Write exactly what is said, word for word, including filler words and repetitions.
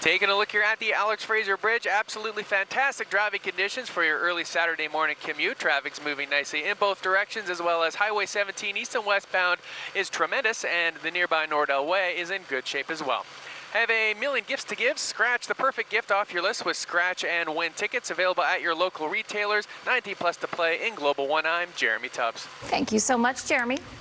Taking a look here at the Alex Fraser Bridge, absolutely fantastic driving conditions for your early Saturday morning commute. Traffic's moving nicely in both directions, as well as Highway seventeen east and westbound is tremendous, and the nearby Nordell Way is in good shape as well. Have a million gifts to give. Scratch the perfect gift off your list with Scratch and Win tickets available at your local retailers. nineteen plus to play in Global One. I'm Jeremy Tubbs. Thank you so much, Jeremy.